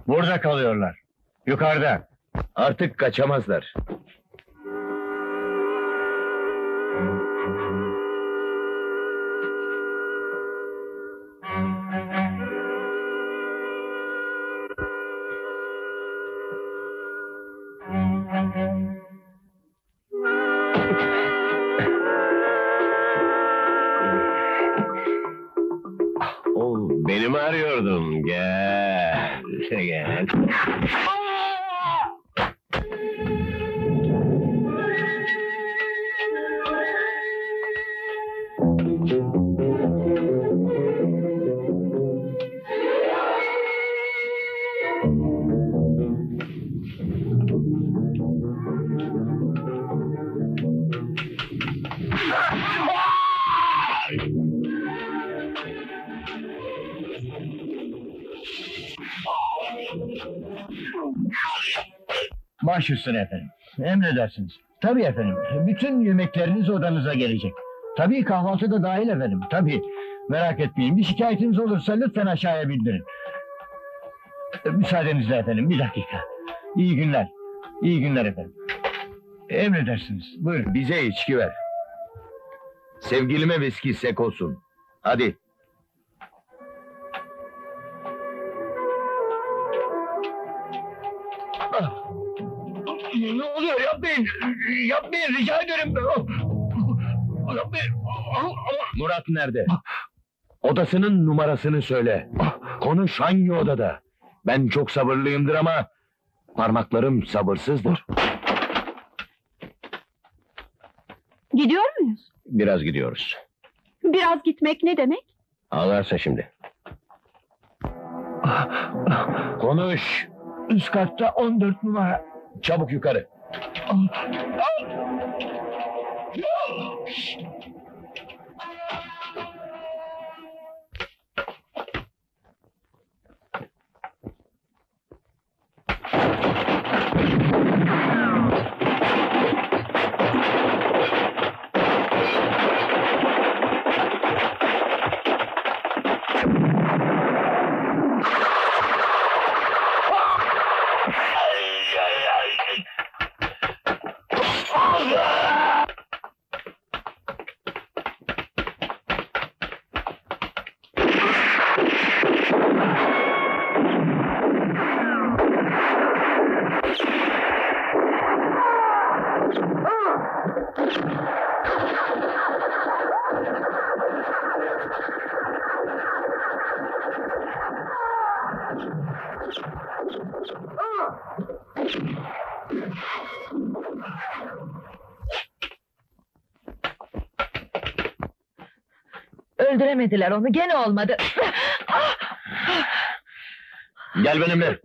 Burada kalıyorlar. Yukarıda. Artık kaçamazlar. Beni mi arıyordun? Gel, gel. Baş üstüne efendim. Emredersiniz. Tabii efendim. Bütün yemekleriniz odanıza gelecek. Tabii kahvaltı da dahil efendim. Tabii. Merak etmeyin. Bir şikayetiniz olursa lütfen aşağıya bildirin. Müsaadenizle efendim. Bir dakika. İyi günler. İyi günler efendim. Emredersiniz. Buyurun. Bize içki ver. Sevgilime viski sek olsun. Hadi. Ne oluyor? Yapmayın! Yapmayın! Rica ederim! Yapmayın! Murat nerede? Odasının numarasını söyle. Konuş, hangi odada? Ben çok sabırlıyımdır ama parmaklarım sabırsızdır. Gidiyor muyuz? Biraz gidiyoruz. Biraz gitmek ne demek? Ağlarsa şimdi. Konuş. Üst katta 14 numara. Çabuk yukarı. Öldüremediler onu, gene olmadı. Gel benimle.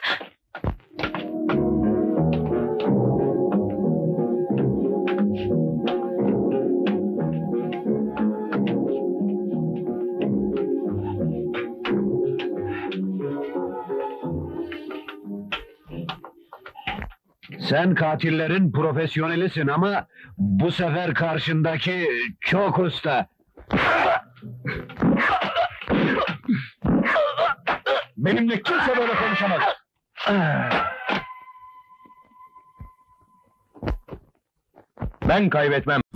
Sen katillerin profesyonelisin ama bu sefer karşındaki çok usta. Benimle kimse böyle konuşamaz. Ben kaybetmem.